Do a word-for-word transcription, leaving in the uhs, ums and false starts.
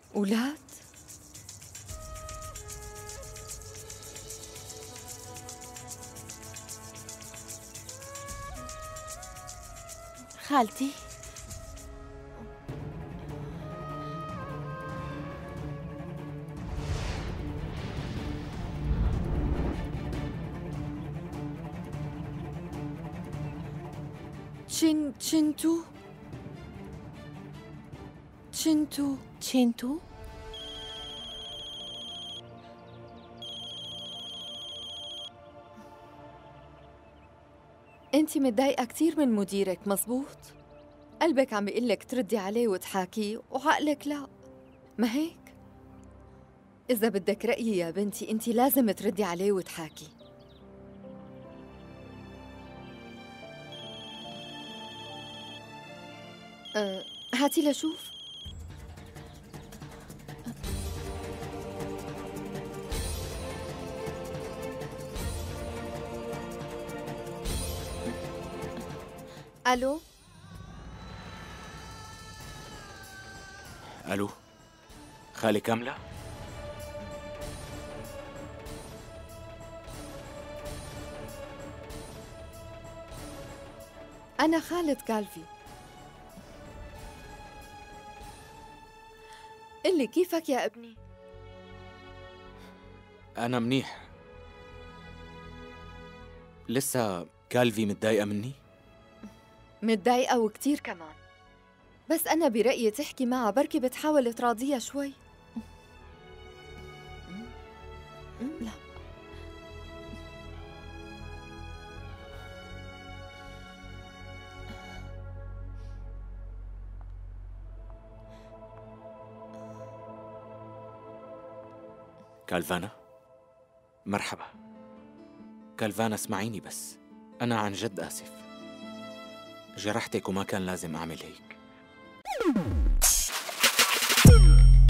أولاد؟ خالتي، تشين تشينتو تشينتو تشينتو؟ انت متضايقة كتير من مديرك، مزبوط؟ قلبك عم بيقلك تردي عليه وتحاكيه وعقلك لا، ما هيك؟ إذا بدك رأيي يا بنتي انت لازم تردي عليه وتحاكي. أه هاتي لشوف. ألو؟ الو، خالي كاملة؟ أنا خالد كالفي. قلي كيفك يا ابني؟ انا منيح. لسه كالفي متضايقة مني؟ متضايقة وكتير كمان، بس أنا برأيي تحكي معها، بركي بتحاول تراضيها شوي. لا، كالفانا، مرحبا. كالفانا اسمعيني بس، أنا عن جد آسف، جرحتك وما كان لازم أعمل هيك.